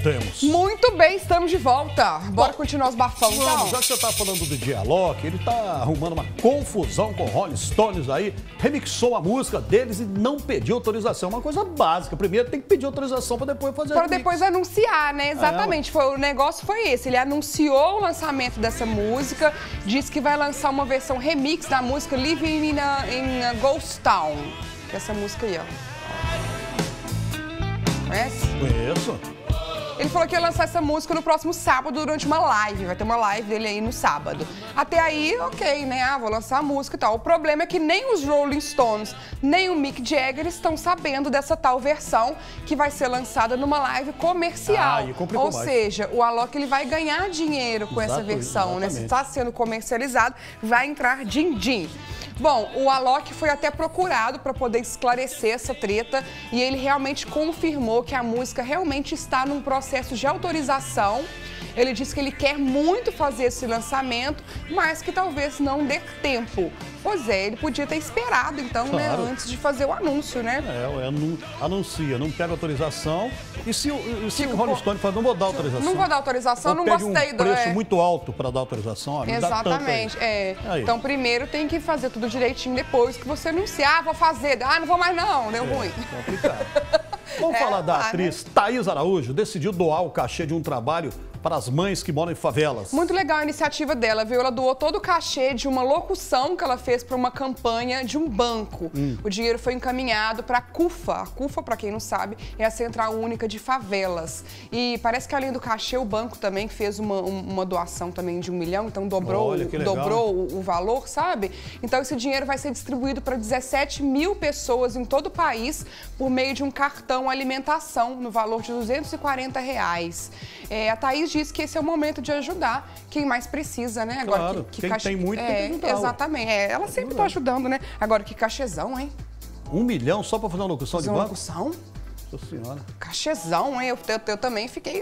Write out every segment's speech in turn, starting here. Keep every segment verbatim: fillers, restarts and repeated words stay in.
voltemos. Muito bem, estamos de volta. Bora Bom, continuar os bafão, vamos, então? Já que você tá falando do D J Alok, ele tá arrumando uma confusão com Rolling Stones aí, remixou a música deles e não pediu autorização. Uma coisa básica. Primeiro tem que pedir autorização para depois fazer Para depois anunciar, né? Exatamente. É. Foi, o negócio foi esse. Ele anunciou o lançamento dessa música, disse que vai lançar uma versão remix da música Living in a, in a Ghost Town. Que é essa música aí, ó. Conhece? Conheço. Ele falou que ia lançar essa música no próximo sábado durante uma live. Vai ter uma live dele aí no sábado. Até aí, ok, né? Ah, vou lançar a música e tal. O problema é que nem os Rolling Stones, nem o Mick Jagger estão sabendo dessa tal versão que vai ser lançada numa live comercial. Ah, e complicou Ou mais. seja, o Alok ele vai ganhar dinheiro com Exato, essa versão, exatamente. né? Se está sendo comercializado, vai entrar din-din. Bom, o Alok foi até procurado para poder esclarecer essa treta e ele realmente confirmou que a música realmente está num processo de autorização. Ele disse que ele quer muito fazer esse lançamento, mas que talvez não dê tempo. Pois é, ele podia ter esperado, então, claro, né, antes de fazer o anúncio, né? É, é anuncia, não pega autorização. E se, e se o Rolling Stone fala, não vou dar autorização? Não vou dar autorização, ou não pede gostei um do... preço é... muito alto para dar autorização. Ó, Exatamente, é. Então, primeiro tem que fazer tudo direitinho depois que você anunciar. Ah, vou fazer. Ah, não vou mais não, deu é, ruim. Complicado. Vamos é, falar da tá, atriz né? Thaís Araújo, decidiu doar o cachê de um trabalho para as mães que moram em favelas. Muito legal a iniciativa dela, viu? Ela doou todo o cachê de uma locução que ela fez para uma campanha de um banco. Hum. O dinheiro foi encaminhado para a CUFA. A CUFA, para quem não sabe, é a Central Única de Favelas. E parece que além do cachê, o banco também fez uma, uma doação também de um milhão, então dobrou, Olha, que legal, dobrou o, o valor, sabe? Então esse dinheiro vai ser distribuído para dezessete mil pessoas em todo o país por meio de um cartão alimentação no valor de duzentos e quarenta reais. É, a Thaís diz que esse é o momento de ajudar quem mais precisa, né? Agora, claro, que, que quem cache... tem muito é, tem que ajudar. Exatamente, é, ela sempre tá ajudando, né? Agora, que cachezão, hein? Um milhão só para fazer uma locução fazer de uma banco? locução? Nossa senhora. Cachezão, hein? Eu, eu, eu também fiquei...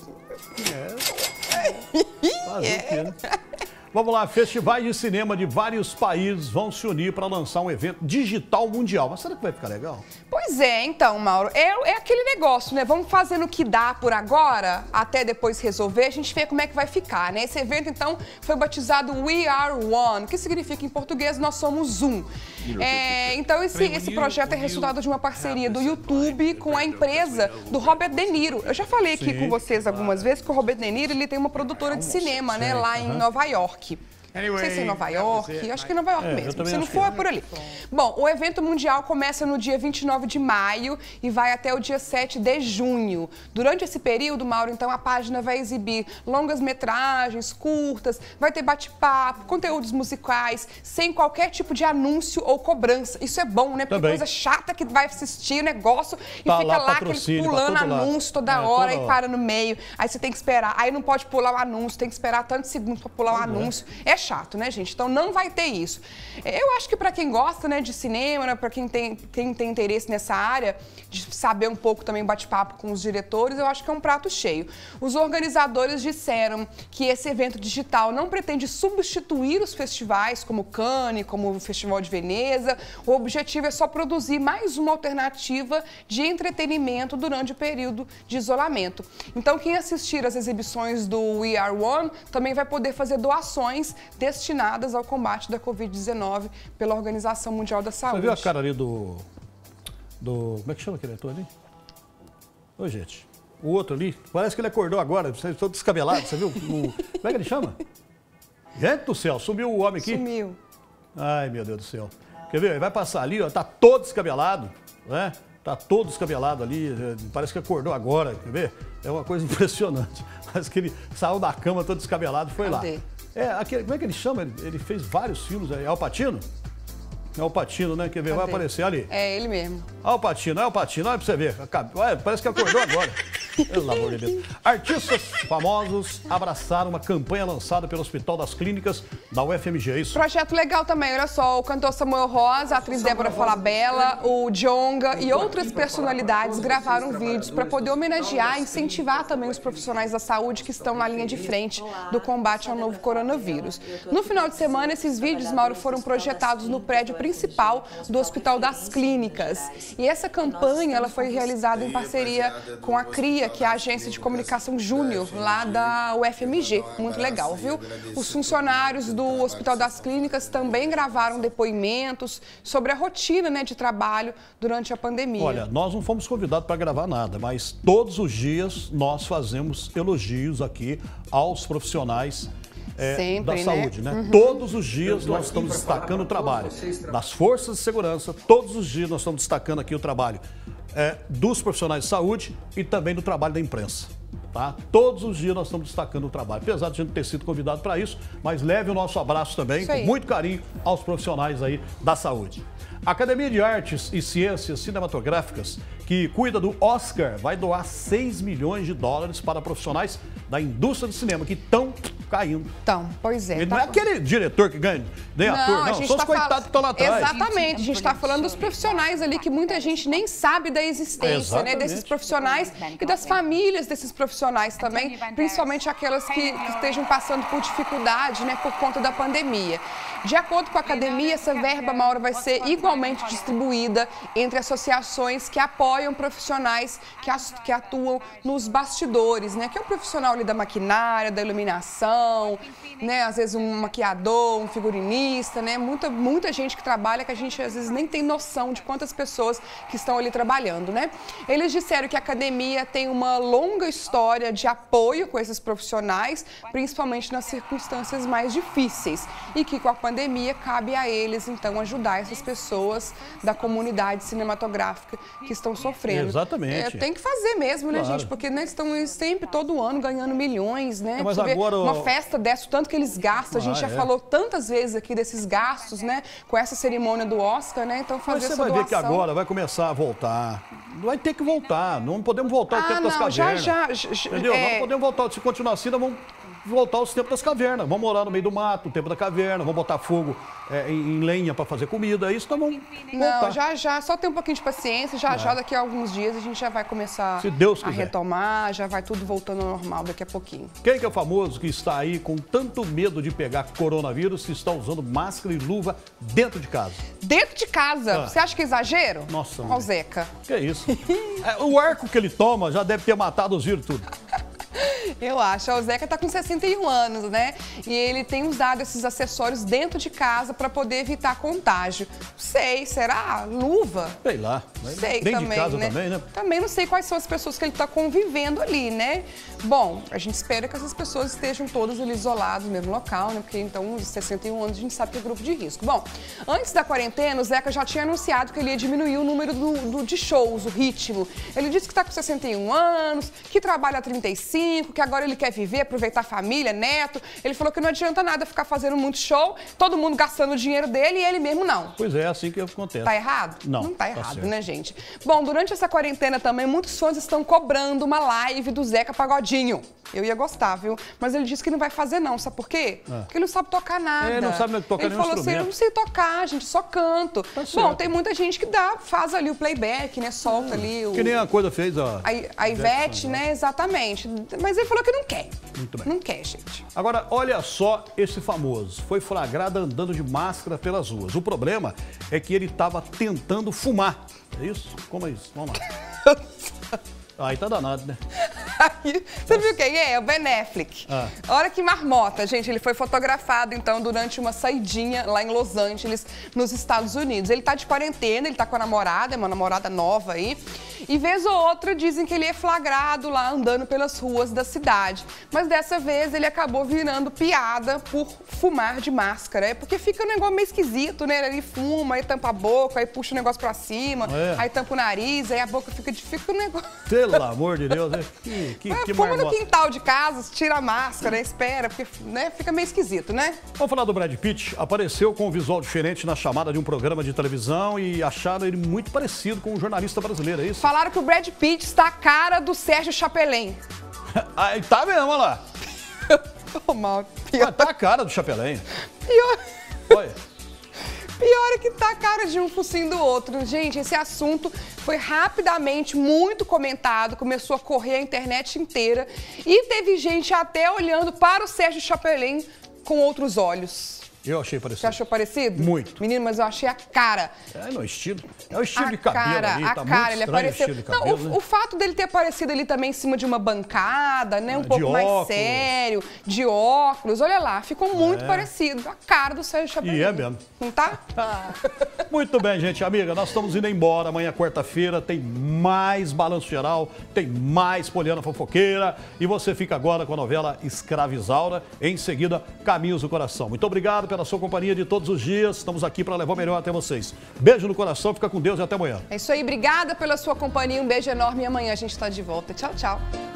É. Fazer o quê, né? Vamos lá, festivais de cinema de vários países vão se unir para lançar um evento digital mundial. Mas será que vai ficar legal? Pois é, então, Mauro, é, é aquele negócio, né? Vamos fazendo o que dá por agora, até depois resolver, a gente vê como é que vai ficar, né? Esse evento, então, foi batizado We Are One, que significa em português nós somos um. É, então, esse, esse projeto é resultado de uma parceria do YouTube com a empresa do Robert De Niro. Eu já falei aqui Sim. com vocês algumas vezes que o Robert De Niro ele tem uma produtora de cinema, né, lá em Nova York. Não sei se é em Nova York, acho que é em Nova York é, mesmo, se não for é por ali. Bom, o evento mundial começa no dia vinte e nove de maio e vai até o dia sete de junho. Durante esse período, Mauro, então, a página vai exibir longas metragens, curtas, vai ter bate-papo, conteúdos musicais, sem qualquer tipo de anúncio ou cobrança. Isso é bom, né? Porque Também. coisa chata que vai assistir o negócio e tá fica lá, lá aquele pulando anúncio toda é, hora toda e para no meio. Aí você tem que esperar, aí não pode pular o anúncio, tem que esperar tantos segundos para pular o anúncio. É chato, né, gente? Então não vai ter isso. Eu acho que para quem gosta, né, de cinema, né, para quem tem, quem tem interesse nessa área, de saber um pouco também bate-papo com os diretores, eu acho que é um prato cheio. Os organizadores disseram que esse evento digital não pretende substituir os festivais como Cannes, como o Festival de Veneza. O objetivo é só produzir mais uma alternativa de entretenimento durante o período de isolamento. Então, quem assistir às exibições do We Are One também vai poder fazer doações destinadas ao combate da covid dezenove pela Organização Mundial da Saúde. Você viu a cara ali do... do como é que chama aquele ator ali? Ô, gente, o outro ali, parece que ele acordou agora, todo descabelado, você viu? O, como é que ele chama? Gente do céu, sumiu o homem aqui? Sumiu. Ai, meu Deus do céu. Quer ver? Ele vai passar ali, ó, tá todo descabelado, né? Tá todo descabelado ali, parece que acordou agora, quer ver? É uma coisa impressionante. Parece que ele saiu da cama todo descabelado e foi Cadê? lá. É, aquele, como é que ele chama? Ele, ele fez vários filmes aí. É Al Pacino? É o Pacino, né? Quer ver? Vai aparecer ali. É ele mesmo. Olha o Pacino, olha o Pacino, olha pra você ver. Olha, parece que acordou agora. Pelo amor de Deus. Artistas famosos abraçaram uma campanha lançada pelo Hospital das Clínicas da U F M G, é isso? Projeto legal também, olha só, o cantor Samuel Rosa, a atriz Débora Falabella, o Djonga e outras personalidades gravaram vídeos para poder homenagear e incentivar também os profissionais da saúde que estão na linha de frente do combate ao novo coronavírus. No final de semana, esses vídeos, Mauro, foram projetados no prédio principal do Hospital das Clínicas. E essa campanha ela foi realizada em parceria com a CRIA, Academia, que é a agência de comunicação júnior lá da U F M G. Muito legal, viu? Os funcionários do Hospital das Clínicas também gravaram depoimentos sobre a rotina, né, de trabalho durante a pandemia. Olha, nós não fomos convidados para gravar nada, mas todos os dias nós fazemos elogios aqui aos profissionais É, Sempre, da saúde, né? né? Uhum. Todos os dias nós estamos destacando o trabalho das forças de segurança, todos os dias nós estamos destacando aqui o trabalho é, dos profissionais de saúde e também do trabalho da imprensa, tá? Todos os dias nós estamos destacando o trabalho, apesar de a gente ter sido convidado para isso, mas leve o nosso abraço também, com muito carinho, aos profissionais aí da saúde. A Academia de Artes e Ciências Cinematográficas, que cuida do Oscar, vai doar seis milhões de dólares para profissionais da indústria do cinema, que estão caindo. Então, pois é. Ele tá... não é aquele diretor que ganha, nem não, ator, não, são os tá coitados fal... que estão lá atrás. Exatamente, a gente está falando dos profissionais ali que muita gente nem sabe da existência, né, desses profissionais e das famílias desses profissionais também, principalmente aquelas que, que estejam passando por dificuldade, né, por conta da pandemia. De acordo com a academia, essa verba, Mauro, vai ser igualmente distribuída entre associações que apoiam profissionais que, as, que atuam nos bastidores, né, que é o profissional ali da maquinária, da iluminação, né, às vezes um maquiador, um figurinista, né, muita, muita gente que trabalha que a gente às vezes nem tem noção de quantas pessoas que estão ali trabalhando, né. Eles disseram que a academia tem uma longa história de apoio com esses profissionais, principalmente nas circunstâncias mais difíceis, e que com a pandemia cabe a eles, então, ajudar essas pessoas da comunidade cinematográfica que estão sofrendo. Exatamente. É, tem que fazer mesmo, né, claro. gente, porque né, estão sempre, todo ano, ganhando milhões, né, é, mas você agora... vê uma festa dessa, o tanto que eles gastam, a gente ah, já é. falou tantas vezes aqui desses gastos, né, com essa cerimônia do Oscar, né, então fazer Mas você essa vai doação. ver que agora vai começar a voltar. Vai ter que voltar, não podemos voltar ao ah, tempo não, das cavernas. Já, já, já, entendeu? É... Não podemos voltar, se continuar assim, nós vamos voltar aos tempos das cavernas. Vamos morar no meio do mato, o tempo da caverna, vamos botar fogo é, em, em lenha para fazer comida, isso nós vamos voltar. Não, já, já, só tem um pouquinho de paciência, já, é. já daqui a alguns dias a gente já vai começar se Deus a quiser. retomar, já vai tudo voltando ao normal daqui a pouquinho. Quem que é o famoso que está aí com tanto medo de pegar coronavírus e está usando máscara e luva dentro de casa? Dentro de casa? Ah. Você acha que é exagero? Nossa, Ó o Zeca. Que é isso? é, o arco que ele toma já deve ter matado os vírus tudo. Eu acho. O Zeca tá com sessenta e um anos, né? E ele tem usado esses acessórios dentro de casa para poder evitar contágio. Sei, será? Luva? Sei lá. Sei dentro também, de casa né? também, né? Também não sei quais são as pessoas que ele tá convivendo ali, né? Bom, a gente espera que essas pessoas estejam todas ali isoladas no mesmo local, né? Porque então, os sessenta e um anos, a gente sabe que é grupo de risco. Bom, antes da quarentena, o Zeca já tinha anunciado que ele ia diminuir o número do, do, de shows, o ritmo. Ele disse que tá com sessenta e um anos, que trabalha há trinta e cinco, que agora ele quer viver, aproveitar a família, neto. Ele falou que não adianta nada ficar fazendo muito show, todo mundo gastando o dinheiro dele e ele mesmo não. Pois é, é assim que acontece. Tá errado? Não. Não tá tá errado, certo. né, gente? Bom, durante essa quarentena também, muitos fãs estão cobrando uma live do Zeca Pagodinho. Eu ia gostar, viu? Mas ele disse que não vai fazer não, sabe por quê? Ah. Porque ele não sabe tocar nada. É, não sabe tocar ele nenhum falou assim, eu não sei tocar, gente, só canto. Tá Bom, certo. tem muita gente que dá, faz ali o playback, né, solta ali o... Que nem a coisa fez a... A, a Ivete, Jackson, né, exatamente. Mas ele falou que não quer. Muito bem. Não quer, gente. Agora, olha só esse famoso. Foi flagrado andando de máscara pelas ruas. O problema é que ele estava tentando fumar. É isso? Como é isso? Vamos lá. Aí tá danado, né? Aí, você viu quem é? É o Ben Affleck. Ah. Olha que marmota, gente. Ele foi fotografado, então, durante uma saidinha lá em Los Angeles, nos Estados Unidos. Ele tá de quarentena, ele tá com a namorada, é uma namorada nova aí. E vez ou outra dizem que ele é flagrado lá andando pelas ruas da cidade. Mas dessa vez ele acabou virando piada por fumar de máscara. É porque fica um negócio meio esquisito, né? Ele fuma, aí tampa a boca, aí puxa o negócio pra cima, é. aí tampa o nariz, aí a boca fica de... Fica um negócio... Pelo amor de Deus, né? Que, que, é, que fuma marmota. no quintal de casa, tira a máscara, espera, porque né, fica meio esquisito, né? Vamos falar do Brad Pitt. Apareceu com um visual diferente na chamada de um programa de televisão e acharam ele muito parecido com um jornalista brasileiro, é isso? Falaram que o Brad Pitt está a cara do Sérgio Chapelin. Aí tá mesmo, olha lá. Tô mal. Pior. Ah, tá a cara do Chapelin. Pior. Olha. Pior é que tá a cara de um focinho do outro. Gente, esse assunto foi rapidamente muito comentado, começou a correr a internet inteira e teve gente até olhando para o Sérgio Chapelin com outros olhos. Eu achei parecido. Você achou parecido? Muito. Menino, mas eu achei a cara. É, no estilo. É o estilo a de cabelo cara, ali, a tá cara, muito ele estranho apareceu. o estilo de Não, cabelo, o, né? o fato dele ter aparecido ali também em cima de uma bancada, né? Um De pouco mais óculos. sério, de óculos. Olha lá, ficou muito É. parecido. A cara do Sérgio Chapelin. E é mesmo. Não tá? Muito bem, gente. Amiga, nós estamos indo embora. Amanhã, quarta-feira, tem mais Balanço Geral, tem mais Poliana Fofoqueira. E você fica agora com a novela Escravizaura. Em seguida, Caminhos do Coração. Muito obrigado pela sua companhia de todos os dias. Estamos aqui para levar o melhor até vocês. Beijo no coração, fica com Deus e até amanhã. É isso aí. Obrigada pela sua companhia. Um beijo enorme e amanhã a gente está de volta. Tchau, tchau.